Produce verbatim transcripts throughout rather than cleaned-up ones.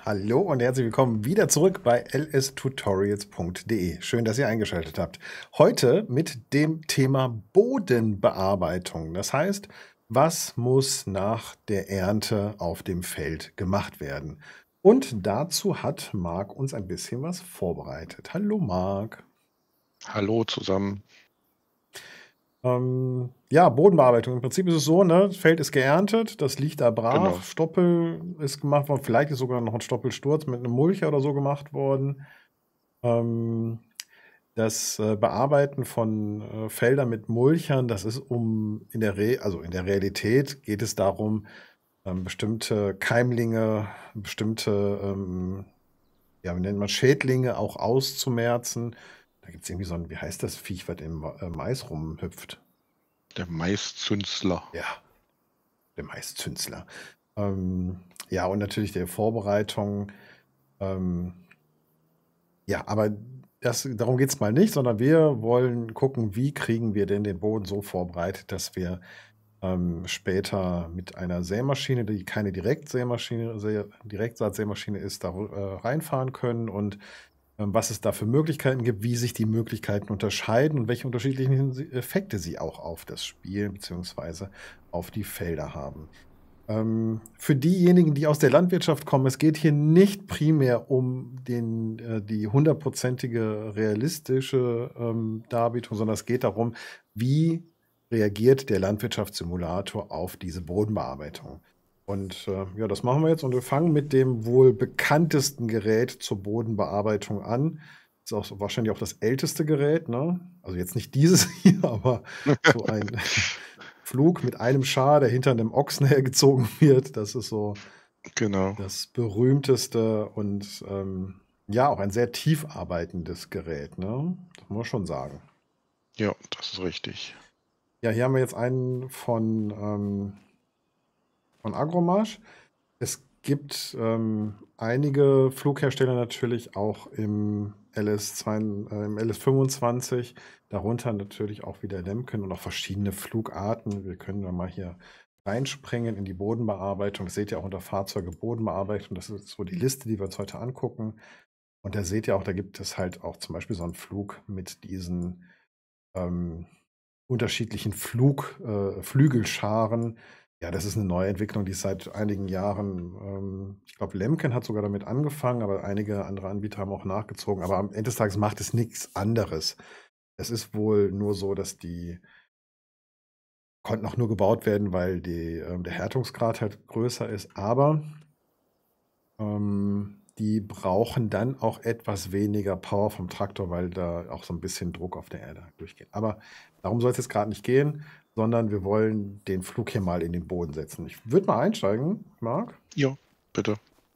Hallo und herzlich willkommen wieder zurück bei l s tutorials punkt de. Schön, dass ihr eingeschaltet habt. Heute mit dem Thema Bodenbearbeitung. Das heißt, was muss nach der Ernte auf dem Feld gemacht werden? Und dazu hat Marc uns ein bisschen was vorbereitet. Hallo Marc. Hallo zusammen. Ähm, ja, Bodenbearbeitung. Im Prinzip ist es so, ne, das Feld ist geerntet, das liegt da brach, Genau. Stoppel ist gemacht worden, vielleicht ist sogar noch ein Stoppelsturz mit einem Mulcher oder so gemacht worden. Ähm, das äh, Bearbeiten von äh, Feldern mit Mulchern, das ist um in der Re also in der Realität geht es darum, ähm, bestimmte Keimlinge, bestimmte, ähm, ja, wie nennt man, Schädlinge auch auszumerzen. Da gibt es irgendwie so ein, wie heißt das Viech, was im Ma- äh, Mais rumhüpft? Der Maiszünsler. Ja, der Maiszünsler. Ähm, ja, und natürlich der Vorbereitung. Ähm, ja, aber das, darum geht es mal nicht, sondern wir wollen gucken, wie kriegen wir denn den Boden so vorbereitet, dass wir ähm, später mit einer Sämaschine, die keine Direktsämaschine, Sä- Direktsaatsämaschine ist, da äh, reinfahren können und ähm, was es da für Möglichkeiten gibt, wie sich die Möglichkeiten unterscheiden und welche unterschiedlichen sie- Effekte sie auch auf das Spiel bzw. auf die Felder haben. Ähm, für diejenigen, die aus der Landwirtschaft kommen, es geht hier nicht primär um den, äh, die hundertprozentige realistische ähm, Darbietung, sondern es geht darum, wie reagiert der Landwirtschaftssimulator auf diese Bodenbearbeitung. Und äh, ja, das machen wir jetzt und wir fangen mit dem wohl bekanntesten Gerät zur Bodenbearbeitung an. Ist auch so, wahrscheinlich auch das älteste Gerät, ne? Also jetzt nicht dieses hier, aber so ein Flug mit einem Schar, der hinter einem Ochsen hergezogen wird. Das ist so Genau. das berühmteste und, ähm, ja, auch ein sehr tief arbeitendes Gerät, ne? Das muss man schon sagen. Ja, das ist richtig. Ja, hier haben wir jetzt einen von, ähm von Agromarsch. Es gibt, ähm, einige Flughersteller natürlich auch im L S zwei äh, im L S fünfundzwanzig, darunter natürlich auch wieder Lemken und auch verschiedene Flugarten. Wir können da mal hier reinspringen in die Bodenbearbeitung. Das seht ihr auch unter Fahrzeuge Bodenbearbeitung. Das ist so die Liste, die wir uns heute angucken. Und da seht ihr auch, da gibt es halt auch zum Beispiel so einen Flug mit diesen, ähm, unterschiedlichen Flug äh, Flügelscharen. Ja, das ist eine Neuentwicklung, die ist seit einigen Jahren, ähm ich glaube, Lemken hat sogar damit angefangen, aber einige andere Anbieter haben auch nachgezogen. Aber am Ende des Tages macht es nichts anderes. Es ist wohl nur so, dass die konnten auch nur gebaut werden, weil die ähm, der Härtungsgrad halt größer ist, aber ähm, die brauchen dann auch etwas weniger Power vom Traktor, weil da auch so ein bisschen Druck auf der Erde durchgeht. Aber darum soll es jetzt gerade nicht gehen, sondern wir wollen den Flug hier mal in den Boden setzen. Ich würde mal einsteigen, Marc. Ja, bitte.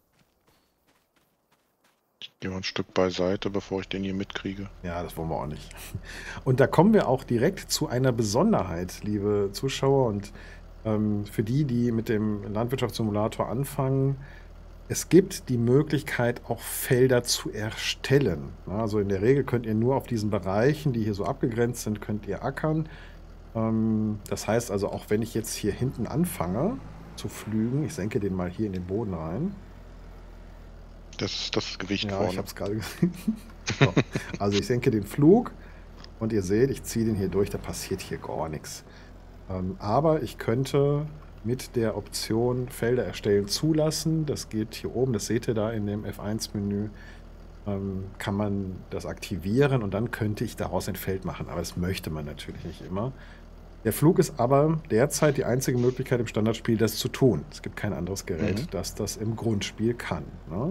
Ich gehe mal ein Stück beiseite, bevor ich den hier mitkriege. Ja, das wollen wir auch nicht. Und da kommen wir auch direkt zu einer Besonderheit, liebe Zuschauer und, ähm, für die, die mit dem Landwirtschaftssimulator anfangen. Es gibt die Möglichkeit, auch Felder zu erstellen. Ne, also in der Regel könnt ihr nur auf diesen Bereichen, die hier so abgegrenzt sind, könnt ihr ackern. Ähm, das heißt also, auch wenn ich jetzt hier hinten anfange zu pflügen, ich senke den mal hier in den Boden rein. Das ist das Gewicht Ja, ich vorne. habe es gerade gesehen. So, also ich senke den Flug und ihr seht, ich ziehe den hier durch, da passiert hier gar nichts. Ähm, aber ich könnte mit der Option Felder erstellen zulassen, das geht hier oben, das seht ihr da in dem F eins Menü, ähm, kann man das aktivieren und dann könnte ich daraus ein Feld machen, aber das möchte man natürlich nicht immer. Der Flug ist aber derzeit die einzige Möglichkeit im Standardspiel, das zu tun. Es gibt kein anderes Mhm. Gerät, das das im Grundspiel kann, ne?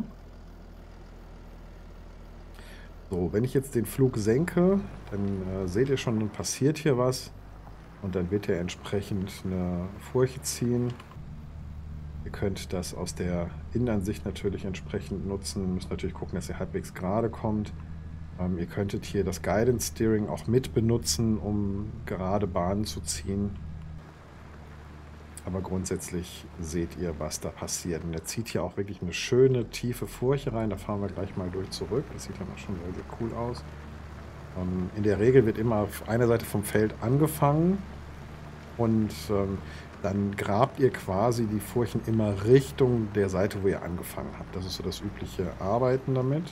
So, wenn ich jetzt den Flug senke, dann äh, seht ihr schon, dann passiert hier was und dann wird er entsprechend eine Furche ziehen. Ihr könnt das aus der Innenansicht natürlich entsprechend nutzen. Müsst natürlich gucken, dass ihr halbwegs gerade kommt. Ähm, ihr könntet hier das Guidance Steering auch mit benutzen, um gerade Bahnen zu ziehen. Aber grundsätzlich seht ihr, was da passiert. Und er zieht hier auch wirklich eine schöne, tiefe Furche rein. Da fahren wir gleich mal durch zurück. Das sieht dann auch schon sehr, sehr cool aus. Ähm, in der Regel wird immer auf einer Seite vom Feld angefangen. Und ähm, dann grabt ihr quasi die Furchen immer Richtung der Seite, wo ihr angefangen habt. Das ist so das übliche Arbeiten damit.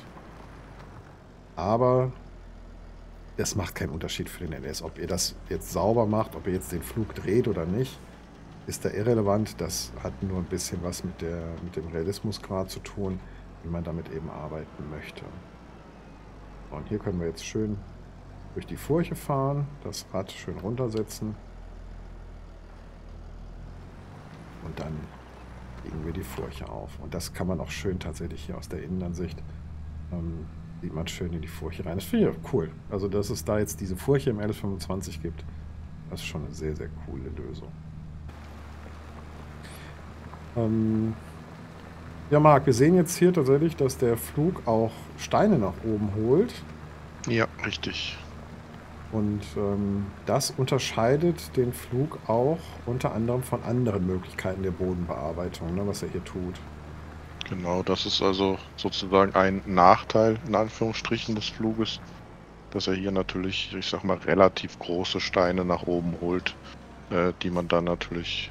Aber das macht keinen Unterschied für den L S. Ob ihr das jetzt sauber macht, ob ihr jetzt den Flug dreht oder nicht, ist da irrelevant. Das hat nur ein bisschen was mit, der, mit dem Realismusgrad zu tun, wie man damit eben arbeiten möchte. Und hier können wir jetzt schön durch die Furche fahren, das Rad schön runtersetzen und dann legen wir die Furche auf. Und das kann man auch schön tatsächlich hier aus der Innenansicht, ähm, sieht man schön in die Furche rein. Das finde ich auch cool. Also, dass es da jetzt diese Furche im L S fünfundzwanzig gibt, das ist schon eine sehr, sehr coole Lösung. Ähm ja, Marc, wir sehen jetzt hier tatsächlich, dass der Flug auch Steine nach oben holt. Ja, richtig. Und ähm, das unterscheidet den Flug auch unter anderem von anderen Möglichkeiten der Bodenbearbeitung, ne, was er hier tut. Genau, das ist also sozusagen ein Nachteil, in Anführungsstrichen, des Fluges, dass er hier natürlich, ich sag mal, relativ große Steine nach oben holt, äh, die man dann natürlich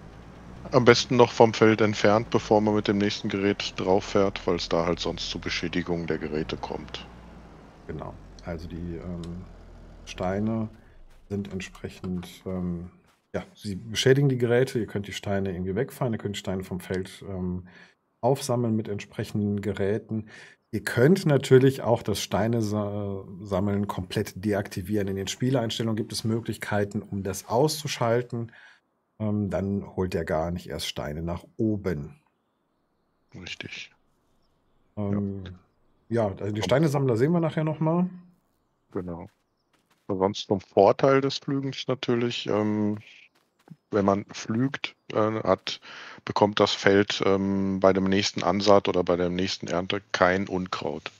am besten noch vom Feld entfernt, bevor man mit dem nächsten Gerät drauf fährt, weil es da halt sonst zu Beschädigungen der Geräte kommt. Genau. Also die ähm, Steine sind entsprechend, ähm, ja, sie beschädigen die Geräte. Ihr könnt die Steine irgendwie wegfahren, ihr könnt die Steine vom Feld ähm, aufsammeln mit entsprechenden Geräten. Ihr könnt natürlich auch das Steine sa sammeln komplett deaktivieren. In den Spieleinstellungen gibt es Möglichkeiten, um das auszuschalten. Ähm, dann holt er gar nicht erst Steine nach oben. Richtig. Ähm, ja, also die Steinesammler sehen wir nachher nochmal. Genau. Sonst vom Vorteil des Flügens natürlich, ähm, wenn man flügt, äh, hat, bekommt das Feld ähm, bei dem nächsten Ansaat oder bei der nächsten Ernte kein Unkraut.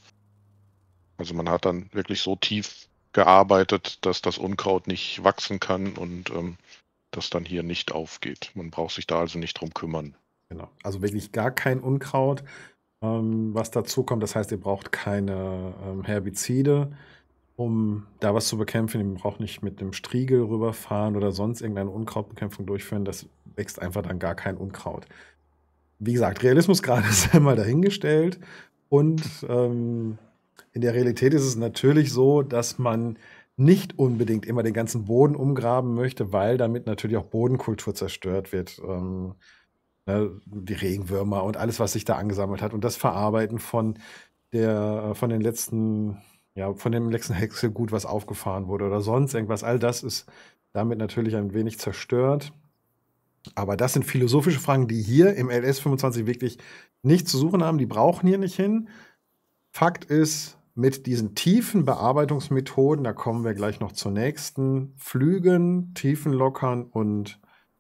Also man hat dann wirklich so tief gearbeitet, dass das Unkraut nicht wachsen kann und ähm, das dann hier nicht aufgeht. Man braucht sich da also nicht drum kümmern. Genau. Also wirklich gar kein Unkraut, ähm, was dazu kommt. Das heißt, ihr braucht keine ähm, Herbizide, um da was zu bekämpfen. Ihr braucht nicht mit einem Striegel rüberfahren oder sonst irgendeine Unkrautbekämpfung durchführen. Das wächst einfach dann gar kein Unkraut. Wie gesagt, Realismusgrad ist einmal dahingestellt. Und ähm, in der Realität ist es natürlich so, dass man nicht unbedingt immer den ganzen Boden umgraben möchte, weil damit natürlich auch Bodenkultur zerstört wird. Ähm, ne, die Regenwürmer und alles, was sich da angesammelt hat. Und das Verarbeiten von der, von den letzten, ja, von dem letzten Häckselgut, was aufgefahren wurde oder sonst irgendwas, all das ist damit natürlich ein wenig zerstört. Aber das sind philosophische Fragen, die hier im L S fünfundzwanzig wirklich nichts zu suchen haben. Die brauchen hier nicht hin. Fakt ist, mit diesen tiefen Bearbeitungsmethoden, da kommen wir gleich noch zur nächsten, Flügen, Tiefen lockern und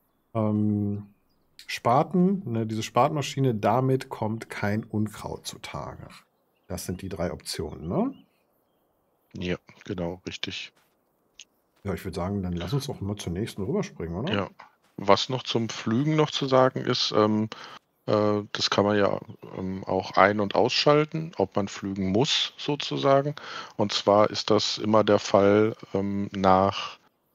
ähm, Spaten, ne, diese Spatenmaschine, damit kommt kein Unkraut zutage. Das sind die drei Optionen, ne? Ja, genau, richtig. Ja, ich würde sagen, dann lass uns doch mal zur nächsten rüberspringen, oder? Ja. Was noch zum Flügen noch zu sagen ist, ähm, äh, das kann man ja ähm, auch ein- und ausschalten, ob man flügen muss sozusagen. Und zwar ist das immer der Fall ähm, nach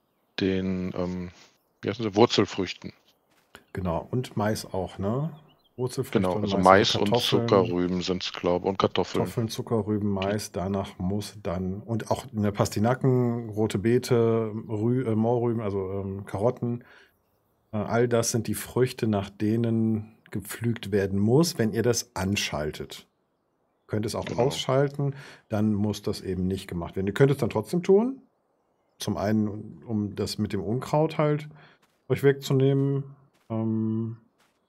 den ähm, wie heißen sie, Wurzelfrüchten. Genau, und Mais auch, ne? Wurzelfrüchte Genau, und also Mais, also Mais und Kartoffeln, Zuckerrüben sind es, glaube ich, und Kartoffeln. Kartoffeln, Zuckerrüben, Die, Mais, danach muss dann, und auch eine Pastinaken, rote Beete, Rü äh, Mohrrüben, also ähm, Karotten, äh, all das sind die Früchte, nach denen gepflügt werden muss, wenn ihr das anschaltet. Ihr könnt es auch genau, ausschalten, dann muss das eben nicht gemacht werden. Ihr könnt es dann trotzdem tun. Zum einen, um das mit dem Unkraut halt euch wegzunehmen. Ähm,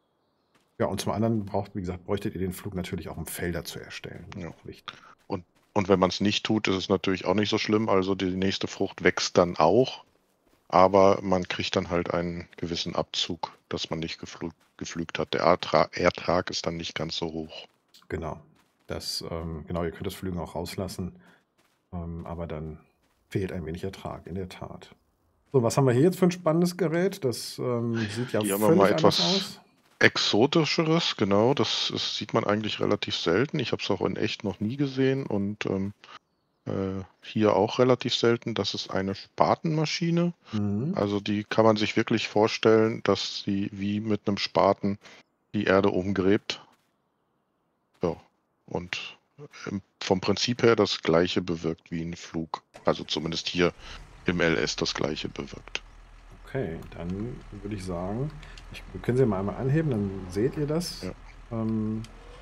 ja, und zum anderen braucht, wie gesagt, bräuchtet ihr den Flug natürlich auch, um Felder zu erstellen. Das ist ja. auch wichtig. Und, und wenn man es nicht tut, ist es natürlich auch nicht so schlimm. Also die nächste Frucht wächst dann auch, aber man kriegt dann halt einen gewissen Abzug, dass man nicht geflügt, geflügt hat. Der Ertrag, Ertrag ist dann nicht ganz so hoch. Genau. Das, ähm, genau, ihr könnt das Flügen auch rauslassen, ähm, aber dann fehlt ein wenig Ertrag, in der Tat. So, was haben wir hier jetzt für ein spannendes Gerät? Das ähm, sieht ja Hier haben wir mal völlig anders etwas aus. Exotischeres, genau. Das, das sieht man eigentlich relativ selten. Ich habe es auch in echt noch nie gesehen und ähm, Äh, hier auch relativ selten. Das ist eine Spatenmaschine. Mhm. Also, die kann man sich wirklich vorstellen, dass sie wie mit 'nem Spaten die Erde umgräbt. Ja, und, ähm, vom Prinzip her das Gleiche bewirkt wie 'n Flug. Also, zumindest hier im L S das Gleiche bewirkt. Okay, dann würde ich sagen, ich wir können sie mal einmal anheben, dann seht ihr das. Ja. Ähm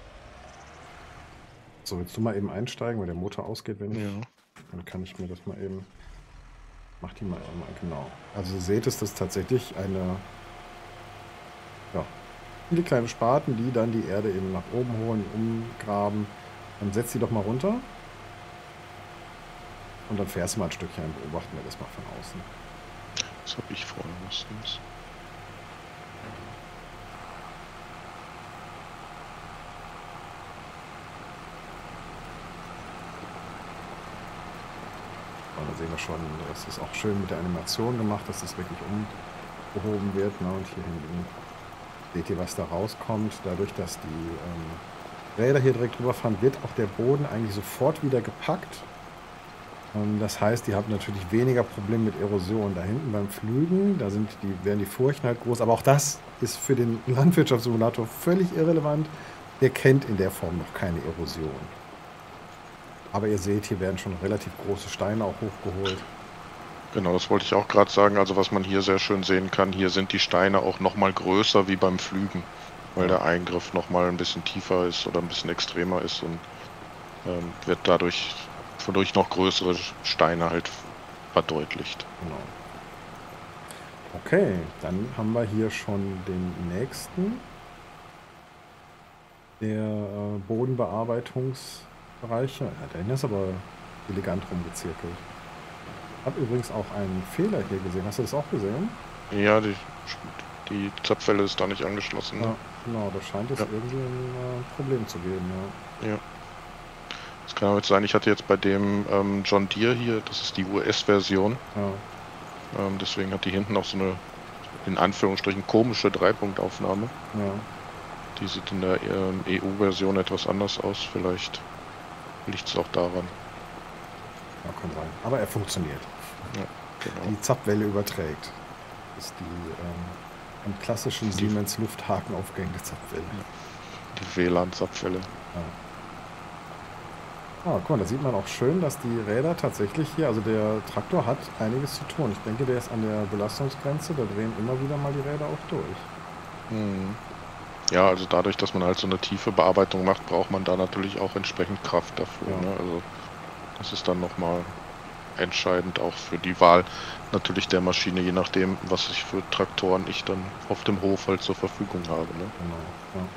so, willst du mal eben einsteigen, weil der Motor ausgeht, wenn ich Ja. dann kann ich mir das mal eben mach die mal einmal genau. Also, ihr seht es, das ist tatsächlich eine ja, viele kleine Spaten, die dann die Erde eben nach oben holen, umgraben. Dann setz sie doch mal runter. Und dann fährst du mal 'n Stückchen, dann beobachten wir das mal von außen. Das habe ich vor, was sonst. Und da sehen wir schon, das ist auch schön mit der Animation gemacht, dass das wirklich umgehoben wird, ne? Und hier hinten seht ihr, was da rauskommt. Dadurch, dass die, ähm, Räder hier direkt drüber fahren, wird auch der Boden eigentlich sofort wieder gepackt. Ähm, das heißt, ihr habt natürlich weniger Probleme mit Erosion. Da hinten beim Pflügen, da sind die werden die Furchen halt groß, aber auch das ist für den Landwirtschaftssimulator völlig irrelevant. Der kennt in der Form noch keine Erosion. Aber ihr seht, hier werden schon relativ große Steine auch hochgeholt. Genau, das wollte ich auch grad sagen. Also, was man hier sehr schön sehen kann, hier sind die Steine auch noch mal größer wie beim Pflügen, weil Ja. der Eingriff noch mal 'n bisschen tiefer ist oder 'n bisschen extremer ist und, ähm, wird dadurch wodurch noch größere Sch Steine halt v verdeutlicht. Genau. Okay, dann haben wir hier schon den nächsten der, äh, Bodenbearbeitungsbereiche. Ja, der ist aber elegant rumgezirkelt. Habe übrigens auch einen Fehler hier gesehen. Hast du das auch gesehen? Ja, die sch die Zapfwelle ist da nicht angeschlossen, ne? Ja, genau, da scheint es Ja. irgendwie 'n, äh, Problem zu geben, ja. Ja. Das kann halt sein, ich hatte jetzt bei dem, ähm, John Deere hier, das ist die U S-Version. Ja. Ähm, deswegen hat die hinten noch so 'ne, in Anführungsstrichen, komische Dreipunktaufnahme. Ja. Die sieht in der, ähm, E U-Version etwas anders aus. Vielleicht liegt's auch daran. Ja, kann sein. Aber er funktioniert. Ja, genau. Die Zapfwelle überträgt. Ist die, ähm, im klassischen Die f Siemens Lufthaken aufgehängte Zapfwelle. Ja, die W L A N-Zapfwelle. Ja. Ah, guck mal, da sieht man auch schön, dass die Räder tatsächlich hier also, der Traktor hat einiges zu tun. Ich denke, der ist an der Belastungsgrenze, da drehen immer wieder mal die Räder auch durch. Mhm. Ja, also, dadurch, dass man halt so 'ne tiefe Bearbeitung macht, braucht man da natürlich auch entsprechend Kraft dafür, Ja. ne? Also, das ist dann noch mal entscheidend auch für die Wahl natürlich der Maschine, je nachdem, was ich für Traktoren ich dann auf dem Hof halt zur Verfügung habe, ne? Genau, ja.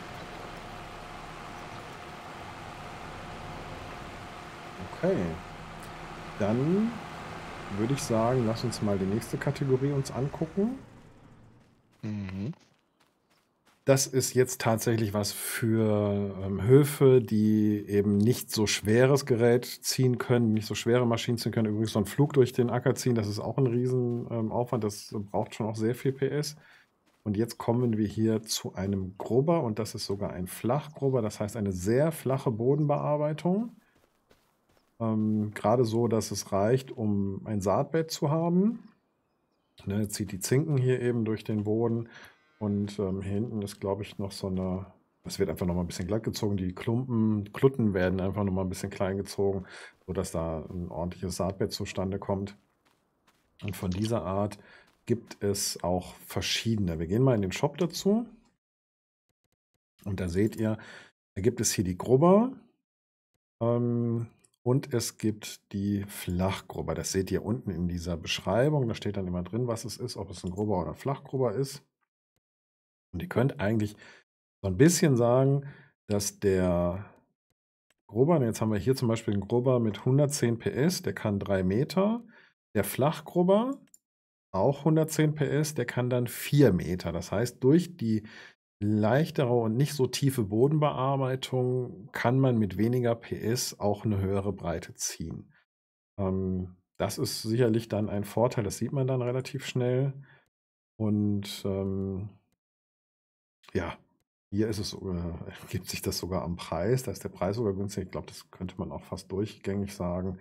Okay. Dann würde ich sagen, lass uns mal die nächste Kategorie uns angucken. Mhm. Das ist jetzt tatsächlich was für, ähm, Höfe, die eben nicht so schweres Gerät ziehen können, nicht so schwere Maschinen ziehen können. Übrigens so 'n Pflug durch den Acker ziehen, das ist auch 'n Riesen ähm, Aufwand. Das braucht schon auch sehr viel PS. Und jetzt kommen wir hier zu einem Grubber und das ist sogar ein Flachgrubber, das heißt eine sehr flache Bodenbearbeitung. Ähm, grade so, dass es reicht, um ein Saatbett zu haben. Ne, zieht die Zinken hier eben durch den Boden und, ähm, hier hinten ist, glaube ich, noch so 'ne es wird einfach noch mal 'n bisschen glatt gezogen. Die Klumpen Klutten werden einfach noch mal 'n bisschen klein gezogen, sodass da 'n ordentliches Saatbett zustande kommt. Und von dieser Art gibt es auch verschiedene. Wir gehen mal in den Shop dazu. Und da seht ihr, da gibt es hier die Grubber. Ähm, und es gibt die Flachgrubber. Das seht ihr unten in dieser Beschreibung. Da steht dann immer drin, was es ist, ob es 'n Grubber oder Flachgrubber ist. Und ihr könnt eigentlich so 'n bisschen sagen, dass der Grubber und jetzt haben wir hier zum Beispiel 'n Grubber mit hundertzehn PS, der kann drei Meter. Der Flachgrubber, auch hundertzehn PS, der kann dann vier Meter. Das heißt, durch die leichtere und nicht so tiefe Bodenbearbeitung kann man mit weniger PS auch 'ne höhere Breite ziehen. Ähm, das ist sicherlich dann ein Vorteil, das sieht man dann relativ schnell. Und, ähm ja, hier ist es so äh, ergibt sich das sogar am Preis. Da ist der Preis sogar günstig. Ich glaube, das könnte man auch fast durchgängig sagen.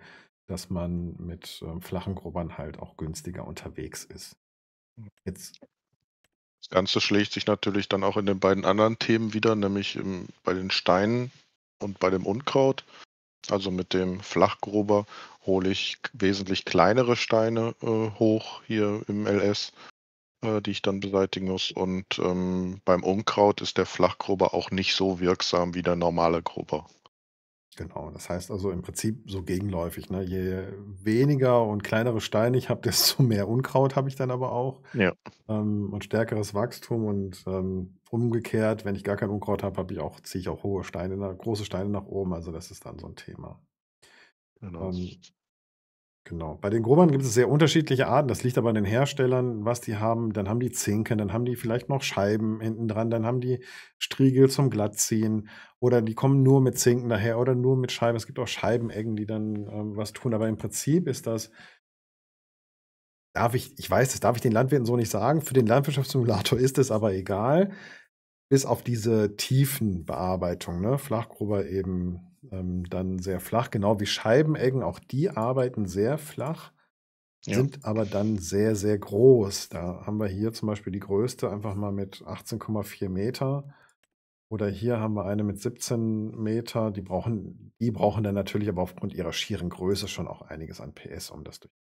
dass man mit ähm, flachen Grubbern halt auch günstiger unterwegs ist. Jetzt, Das Ganze schlägt sich natürlich dann auch in den beiden anderen Themen wieder, nämlich im bei den Steinen und bei dem Unkraut. Also, mit dem Flachgrubber hole ich k wesentlich kleinere Steine, äh, hoch hier im L S, äh, die ich dann beseitigen muss. Und, ähm, beim Unkraut ist der Flachgrubber auch nicht so wirksam wie der normale Grubber. genau, das heißt also im Prinzip so gegenläufig, ne? Je weniger und kleinere Steine ich habe, desto mehr Unkraut habe ich dann aber auch, Ja, ähm, und stärkeres Wachstum und, ähm, umgekehrt, wenn ich gar kein Unkraut habe, habe ich auch ziehe ich auch hohe Steine na große Steine nach oben, also das ist dann so 'n Thema. genau. Ähm, genau. Bei den Grubbern gibt es sehr unterschiedliche Arten. Das liegt aber an den Herstellern, was die haben. Dann haben die Zinken, dann haben die vielleicht noch Scheiben hinten dran, dann haben die Striegel zum Glattziehen oder die kommen nur mit Zinken daher oder nur mit Scheiben. Es gibt auch Scheibeneggen, die dann, ähm, was tun. Aber im Prinzip ist das darf ich ich weiß, das darf ich den Landwirten so nicht sagen. Für den Landwirtschaftssimulator ist es aber egal, bis auf diese Tiefenbearbeitung, ne? Flachgrubber eben, ähm, dann sehr flach, genau wie Scheibeneggen. Auch die arbeiten sehr flach. Ja. Sind aber dann sehr, sehr groß. Da haben wir hier zum Beispiel die größte einfach mal mit achtzehn Komma vier Meter oder hier haben wir eine mit siebzehn Meter. Die brauchen die brauchen dann natürlich aber aufgrund ihrer schieren Größe schon auch einiges an P S, um das durch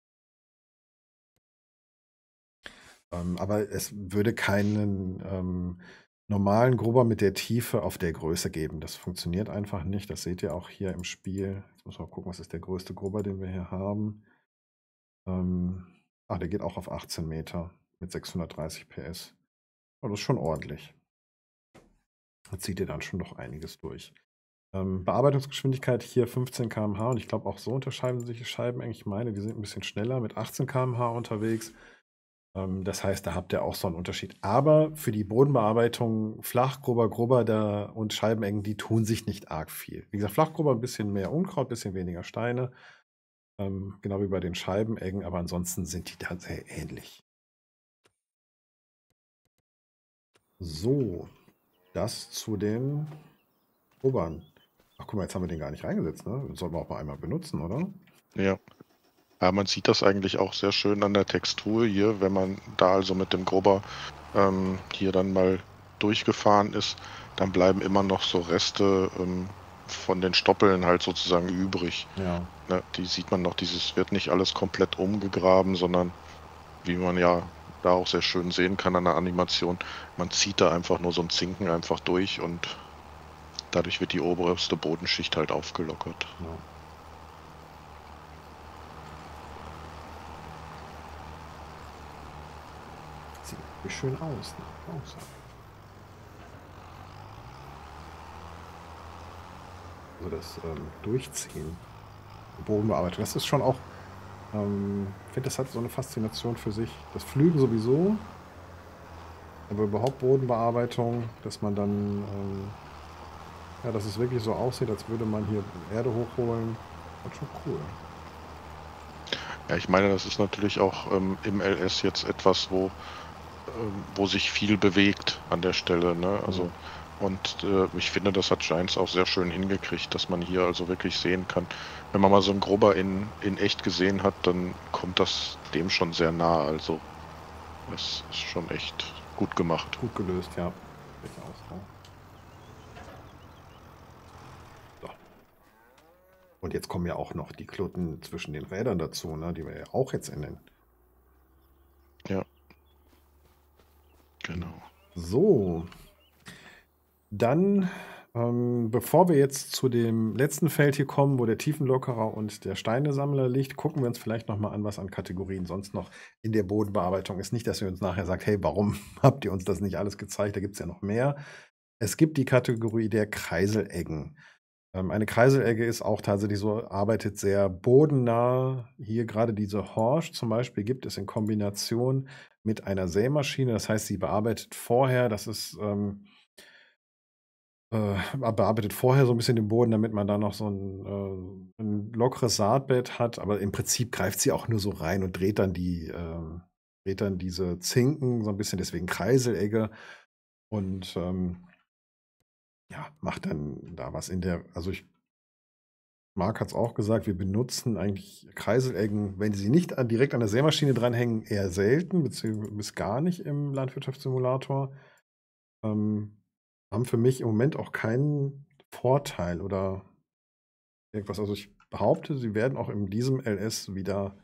ähm, aber es würde keinen, ähm, normalen Grubber mit der Tiefe auf der Größe geben. Das funktioniert einfach nicht. Das seht ihr auch hier im Spiel. Jetzt muss man gucken, was ist der größte Grubber, den wir hier haben. Ähm, ah, der geht auch auf achtzehn Meter mit sechshundertdreißig P S. Oh, das ist schon ordentlich. Da zieht ihr dann schon doch einiges durch. Ähm, Bearbeitungsgeschwindigkeit hier fünfzehn Kilometer pro Stunde und ich glaube, auch so unterscheiden sich die Scheiben eng. Ich meine, die sind ein bisschen schneller mit achtzehn Kilometer pro Stunde unterwegs. Ähm, das heißt, da habt ihr auch so einen Unterschied. Aber für die Bodenbearbeitung Flachgrubber, Grubber da und Scheibeneggen, die tun sich nicht arg viel. Wie gesagt, Flachgrubber ein bisschen mehr Unkraut, bisschen weniger Steine, ähm, genau wie bei den Scheibeneggen, aber ansonsten sind die da sehr ähnlich. So, das zu den Grubbern. Ach, guck mal, jetzt haben wir den gar nicht reingesetzt, ne? Den sollten wir auch mal einmal benutzen, oder? Ja. Ja, man sieht das eigentlich auch sehr schön an der Textur hier, wenn man da also mit dem Grubber, ähm, hier dann mal durchgefahren ist, dann bleiben immer noch so Reste, ähm, von den Stoppeln halt sozusagen übrig, Ja. ne? Die sieht man noch, dieses wird nicht alles komplett umgegraben, sondern wie man ja da auch sehr schön sehen kann an der Animation, man zieht da einfach nur so 'n Zinken einfach durch und dadurch wird die oberste Bodenschicht halt aufgelockert. Ja. Sieht wirklich schön aus, ne? Muss ich auch sagen. Also das, ähm, Durchziehen, Bodenbearbeitung, das ist schon auch ähm, ich finde, das hat so 'ne Faszination für sich. Das Pflügen sowieso, aber überhaupt Bodenbearbeitung, dass man dann, ähm ja, dass es wirklich so aussieht, als würde man hier Erde hochholen, ist schon cool. Ja, ich meine, das ist natürlich auch, ähm, im L S jetzt etwas, wo ähm, wo sich viel bewegt an der Stelle, ne? Mhm. Also und, äh, ich finde, das hat Giants auch sehr schön hingekriegt, dass man hier also wirklich sehen kann wenn man mal so 'n Grubber in in echt gesehen hat, dann kommt das dem schon sehr nah. Also, das ist schon echt gut gemacht. Gut gelöst, ja. Sehe ich auch so. So. Und jetzt kommen ja auch noch die Klutten zwischen den Rädern dazu, ne, die wir ja auch jetzt in den Ja. Genau. So. Dann, ähm, bevor wir jetzt zu dem letzten Feld hier kommen, wo der Tiefenlockerer und der Steinesammler liegt, gucken wir uns vielleicht noch mal an, was an Kategorien sonst noch in der Bodenbearbeitung ist. Nicht, dass ihr uns nachher sagt: „Hey, warum habt ihr uns das nicht alles gezeigt? Da gibt's ja noch mehr." Es gibt die Kategorie der Kreiseleggen. Ähm, eine Kreiselegge ist auch tatsächlich so arbeitet sehr bodennah. Hier grade diese Horsch zum Beispiel gibt es in Kombination mit einer Sämaschine. Das heißt, sie bearbeitet vorher das ist, ähm äh, bearbeitet vorher so 'n bisschen den Boden, damit man da noch so 'n äh, 'n lockeres Saatbett hat, aber im Prinzip greift sie auch nur so rein und dreht dann die ähm, dreht dann diese Zinken so 'n bisschen, deswegen Kreiselegge und, ähm ja, macht dann da was in der also ich Marc hat es auch gesagt, wir benutzen eigentlich Kreiseleggen, wenn sie nicht an direkt an der Sämaschine dranhängen, eher selten, beziehungsweise bis gar nicht im Landwirtschaftssimulator. Ähm, haben für mich im Moment auch keinen Vorteil oder irgendwas. Also, ich behaupte, sie werden auch in diesem L S wieder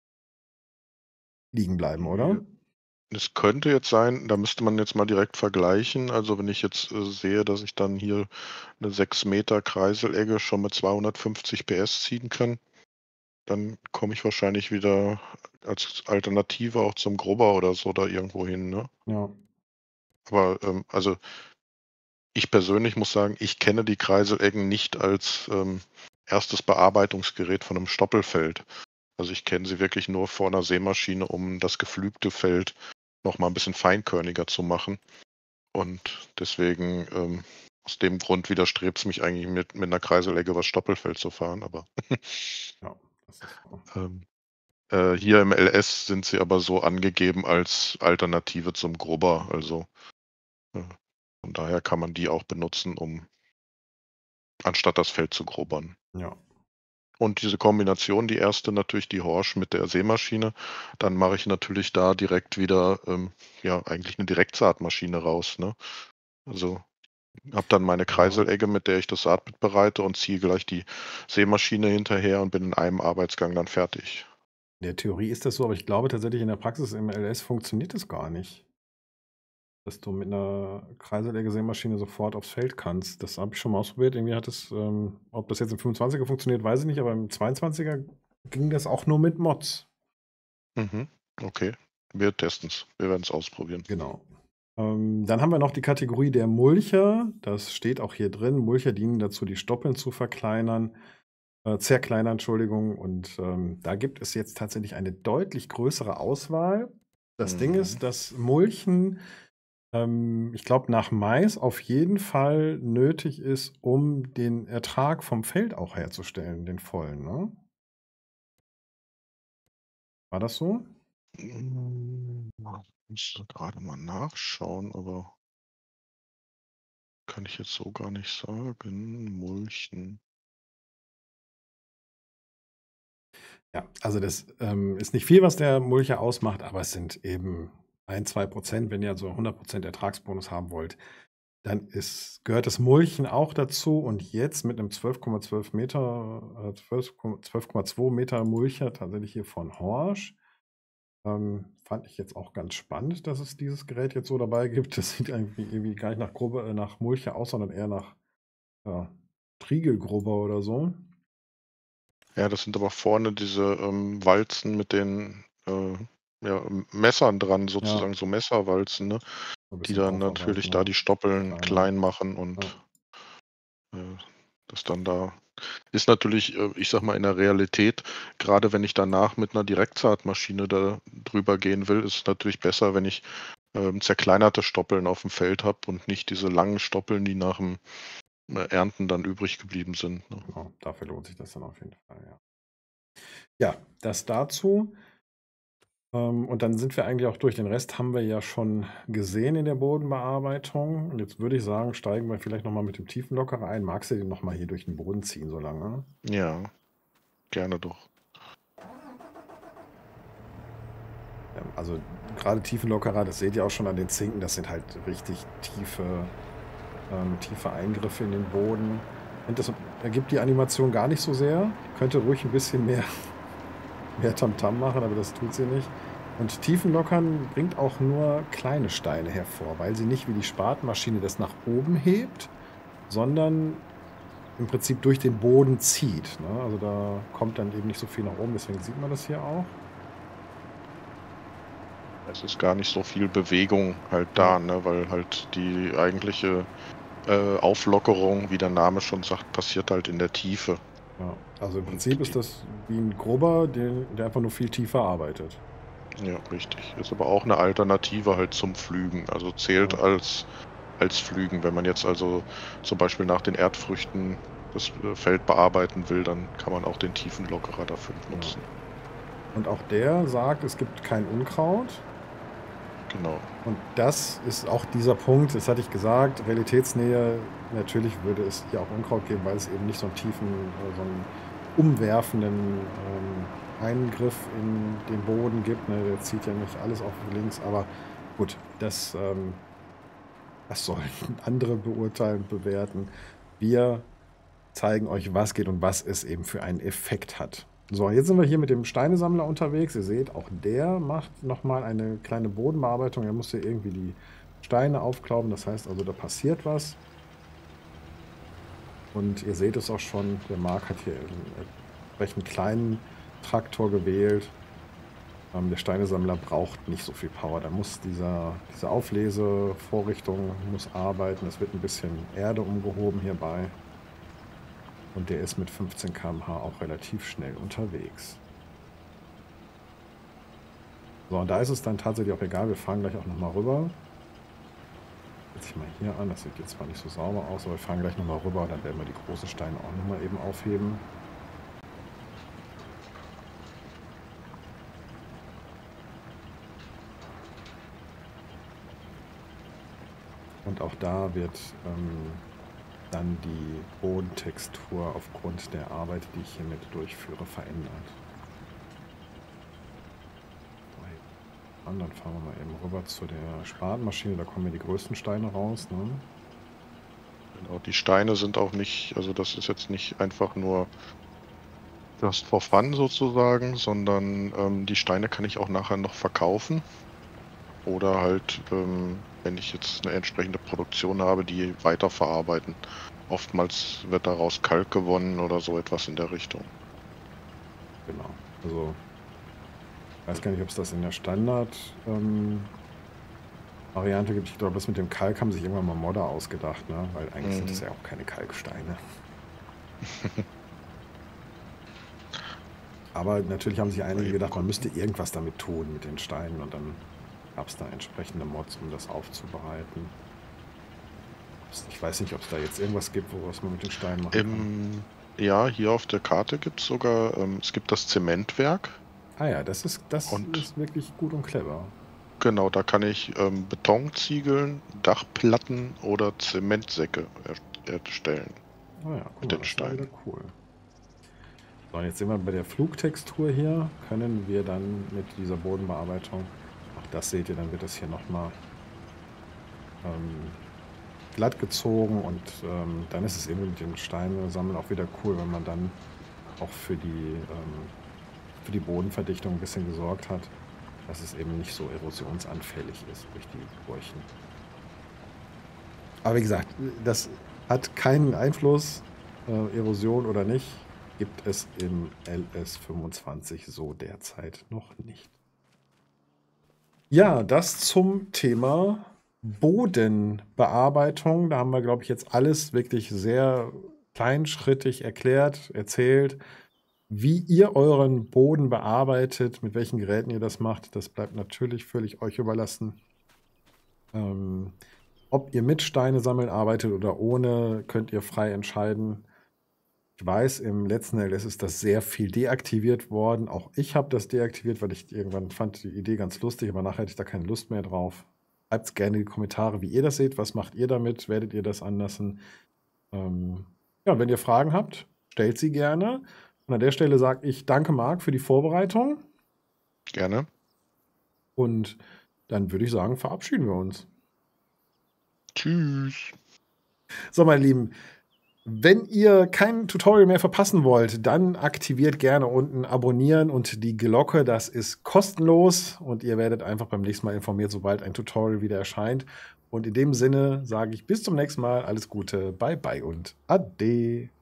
liegen bleiben, Ja. oder? Es könnte jetzt sein, da müsste man jetzt mal direkt vergleichen. Also, wenn ich jetzt, äh, sehe, dass ich dann hier 'ne sechs Meter Kreiselegge schon mit zweihundertfünfzig P S ziehen kann, dann komme ich wahrscheinlich wieder als Alternative auch zum Grubber oder so da irgendwo hin, ne? Ja. Aber, ähm, also ich persönlich muss sagen, ich kenne die Kreiseleggen nicht als, ähm, erstes Bearbeitungsgerät von 'nem Stoppelfeld. Also, ich kenne sie wirklich nur vor 'ner Sämaschine, um das gepflügte Feld noch mal 'n bisschen feinkörniger zu machen. Und deswegen, ähm, aus dem Grund widerstrebt's mich eigentlich mit mit 'ner Kreiselegge übers Stoppelfeld zu fahren, aber Ja, das ist so. ähm, äh, hier im L S sind sie aber so angegeben als Alternative zum Grubber. Also, äh, von daher kann man die auch benutzen, um anstatt das Feld zu grubbern. Ja. Und diese Kombination, die erste natürlich die Horsch mit der Sämaschine, dann mache ich natürlich da direkt wieder, ähm, ja, eigentlich 'ne Direktsaatmaschine raus, ne? Also, habe dann meine Ja. Kreiselegge, mit der ich das Saatbett bereite und ziehe gleich die Sämaschine hinterher und bin in einem Arbeitsgang dann fertig. In der Theorie ist das so, aber ich glaube tatsächlich in der Praxis im L S funktioniert das gar nicht. Dass du mit 'ner Kreiselegge-Sämaschine sofort aufs Feld kannst. Das habe ich schon mal ausprobiert. Irgendwie hat es, ähm ob das jetzt im fünfundzwanziger funktioniert, weiß ich nicht, aber im zweiundzwanziger ging das auch nur mit Mods. Mhm, okay. Wir testen's. Wir werden's ausprobieren. Genau. Ähm, dann haben wir noch die Kategorie der Mulcher. Das steht auch hier drin. Mulcher dienen dazu, die Stoppeln zu verkleinern äh, zerkleinern, Entschuldigung. Und, ähm, da gibt es jetzt tatsächlich eine deutlich größere Auswahl. Das Ding Mhm. ist, dass Mulchen, ähm, ich glaube, nach Mais auf jeden Fall nötig ist, um den Ertrag vom Feld auch herzustellen, den vollen, ne? War das so? Hm, müsste grade mal nachschauen, aber kann ich jetzt so gar nicht sagen. Mulchen. Ja, also das, ähm, ist nicht viel, was der Mulcher ausmacht, aber es sind eben ein, zwei Prozent. Wenn ihr also hundert Prozent Ertragsbonus haben wollt, dann ist gehört das Mulchen auch dazu. Und jetzt mit 'nem zwölf Komma zwölf Meter, äh, zwölf Ko zwölf Komma zwei Meter Mulcher tatsächlich hier von Horsch. Ähm, fand ich jetzt auch ganz spannend, dass es dieses Gerät jetzt so dabei gibt. Das sieht irgendwie irgendwie gar nicht nach Grubbe äh, nach Mulcher aus, sondern eher nach, ja, Triegelgrubber oder so. Ja, das sind aber vorne diese, ähm, Walzen mit den, äh, ja, M Messern dran Ja. sozusagen, so Messerwalzen, ne, So 'n die bisschen dann natürlich aufarbeiten, da ja. die Stoppeln Verkleinern. klein machen Ja. und äh, das dann da ist natürlich, äh, ich sage mal, in der Realität, grade wenn ich danach mit 'ner Direktsaatmaschine da drüber gehen will, ist es natürlich besser, wenn ich, ähm, zerkleinerte Stoppeln auf'm Feld habe und nicht diese langen Stoppeln, die nach'm, äh, Ernten dann übrig geblieben sind, ne? Genau, dafür lohnt sich das dann auf jeden Fall, ja. Ja, das dazu. Ähm, und dann sind wir eigentlich auch durch. Den Rest haben wir ja schon gesehen in der Bodenbearbeitung. Und jetzt würde ich sagen, steigen wir vielleicht noch mal mit dem Tiefenlockerer ein. Magst du den noch mal hier durch den Boden ziehen so lange? Ja, gerne doch. Ähm, also grade Tiefenlockerer, das seht ihr auch schon an den Zinken, das sind halt richtig tiefe ähm, tiefe Eingriffe in den Boden. Und das ergibt die Animation gar nicht so sehr. Könnte ruhig 'n bisschen mehr mehr Tamtam machen, aber das tut sie nicht. Und Tiefenlockern bringt auch nur kleine Steine hervor, weil sie nicht wie die Spatenmaschine das nach oben hebt, sondern im Prinzip durch den Boden zieht, ne? Also, da kommt dann eben nicht so viel nach oben, deswegen sieht man das hier auch. Es ist gar nicht so viel Bewegung halt Ja. da, ne, weil halt die eigentliche, äh, Auflockerung, wie der Name schon sagt, passiert halt in der Tiefe. Ja, also im Und Prinzip ist die das wie 'n Grubber, der der einfach nur viel tiefer arbeitet. Ja, richtig. Ist aber auch 'ne Alternative halt zum Pflügen. Also, zählt Ja. als als Pflügen. Wenn man jetzt also zum Beispiel nach den Erdfrüchten das, äh, Feld bearbeiten will, dann kann man auch den Tiefenlockerer dafür Ja. nutzen. Und auch der sagt, es gibt kein Unkraut. Genau. Und das ist auch dieser Punkt, das hatte ich gesagt, Realitätsnähe, natürlich würde es hier auch Unkraut geben, weil es eben nicht so einen tiefen, äh, so einen umwerfenden, ähm, Eingriff in den Boden gibt, ne? Der zieht ja nicht alles auf links, aber gut, das, ähm das sollen andere beurteilen, bewerten. Wir zeigen euch, was geht und was es eben für einen Effekt hat. So, jetzt sind wir hier mit dem Steinesammler unterwegs. Ihr seht, auch der macht noch mal eine kleine Bodenbearbeitung. Er muss hier irgendwie die Steine aufklauben. Das heißt also, da passiert was. Und ihr seht es auch schon, der Marc hat hier einen entsprechend kleinen Traktor gewählt. Ähm, der Steinesammler braucht nicht so viel Power. Da muss dieser, diese Auflesevorrichtung muss arbeiten. Es wird ein bisschen Erde umgehoben hierbei. Und der ist mit fünfzehn Kilometer pro Stunde auch relativ schnell unterwegs. So, und da ist es dann tatsächlich auch egal. Wir fahren gleich auch nochmal rüber. Setze ich mal hier an. Das sieht jetzt zwar nicht so sauber aus, aber wir fahren gleich nochmal rüber. Dann werden wir die großen Steine auch nochmal eben aufheben. Und auch da wird ähm, dann die Bodentextur aufgrund der Arbeit, die ich hiermit durchführe, verändert. Und dann fahren wir mal eben rüber zu der Spatenmaschine, da kommen mir die größten Steine raus. Ne? Genau, die Steine sind auch nicht, also das ist jetzt nicht einfach nur just for fun sozusagen, sondern ähm, die Steine kann ich auch nachher noch verkaufen. Oder halt, ähm, wenn ich jetzt eine entsprechende Produktion habe, die weiterverarbeiten. Oftmals wird daraus Kalk gewonnen oder so etwas in der Richtung. Genau. Also, ich weiß gar nicht, ob es das in der Standard ähm, Variante gibt. Ich glaube, das mit dem Kalk haben sich irgendwann mal Modder ausgedacht, ne? Weil eigentlich sind Mhm. es ja auch keine Kalksteine. Aber natürlich haben sich einige gedacht, man müsste irgendwas damit tun mit den Steinen und dann gab es da entsprechende Mods, um das aufzubereiten. Ich weiß nicht, ob es da jetzt irgendwas gibt, was man mit den Steinen machen kann. Im, ja, hier auf der Karte gibt es sogar, ähm, es gibt das Zementwerk. Ah ja, das ist, das Und ist wirklich gut und clever. genau, da kann ich ähm, Betonziegeln, Dachplatten oder Zementsäcke er erstellen. Ah ja, guck Mit mal, den das ist ja wieder Steinen. cool. So, jetzt sind wir bei der Flugtextur hier. Können wir dann mit dieser Bodenbearbeitung, auch das seht ihr, dann wird das hier nochmal ähm, glatt gezogen und ähm, dann ist es eben mit den Steinen sammeln auch wieder cool, wenn man dann auch für die, ähm, für die Bodenverdichtung ein bisschen gesorgt hat, dass es eben nicht so erosionsanfällig ist durch die Furchen. Aber wie gesagt, das hat keinen Einfluss, äh, Erosion oder nicht, gibt es im L S fünfundzwanzig so derzeit noch nicht. Ja, das zum Thema Bodenbearbeitung. Da haben wir, glaube ich, jetzt alles wirklich sehr kleinschrittig erklärt, erzählt. Wie ihr euren Boden bearbeitet, mit welchen Geräten ihr das macht, das bleibt natürlich völlig euch überlassen. Ähm, ob ihr mit Steine sammeln arbeitet oder ohne, könnt ihr frei entscheiden. Ich weiß, im letzten L S ist das sehr viel deaktiviert worden. Auch ich habe das deaktiviert, weil ich irgendwann fand die Idee ganz lustig, aber nachher hatte ich da keine Lust mehr drauf. Schreibt es gerne in die Kommentare, wie ihr das seht. Was macht ihr damit? Werdet ihr das anlassen? Ähm, ja, wenn ihr Fragen habt, stellt sie gerne. Und an der Stelle sage ich danke, Marc, für die Vorbereitung. Gerne. Und dann würde ich sagen, verabschieden wir uns. Tschüss. So, meine Lieben, wenn ihr kein Tutorial mehr verpassen wollt, dann aktiviert gerne unten abonnieren und die Glocke. Das ist kostenlos und ihr werdet einfach beim nächsten Mal informiert, sobald ein Tutorial wieder erscheint. Und in dem Sinne sage ich bis zum nächsten Mal. Alles Gute, bye bye und ade.